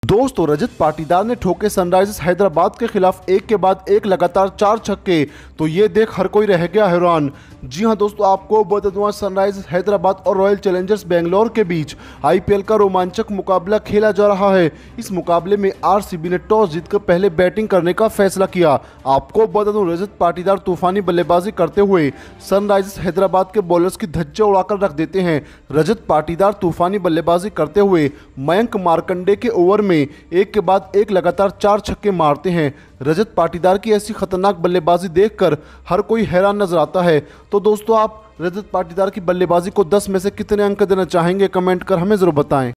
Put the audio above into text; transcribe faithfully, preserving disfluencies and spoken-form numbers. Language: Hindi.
दोस्तों रजत पाटीदार ने ठोके सनराइजर्स हैदराबाद के खिलाफ एक के बाद एक लगातार चार छक्के। तो ये देख हर कोई रह गया हैरान। जी हां दोस्तों, आपको बता दूं, सनराइजर्स हैदराबाद और रॉयल चैलेंजर्स बेंगलोर के बीच आईपीएल का रोमांचक मुकाबला खेला जा रहा है। इस मुकाबले में आरसीबी ने टॉस जीतकर पहले बैटिंग करने का फैसला किया। आपको बता दूं, रजत पाटीदार तूफानी बल्लेबाजी करते हुए सनराइजर्स हैदराबाद के बॉलर्स की धज्जे उड़ाकर रख देते हैं। रजत पाटीदार तूफानी बल्लेबाजी करते हुए मयंक मार्कंडे के ओवर में एक के बाद एक लगातार चार छक्के मारते हैं। रजत पाटीदार की ऐसी खतरनाक बल्लेबाजी देखकर हर कोई हैरान नजर आता है। तो दोस्तों, आप रजत पाटीदार की बल्लेबाजी को दस में से कितने अंक देना चाहेंगे, कमेंट कर हमें जरूर बताएं।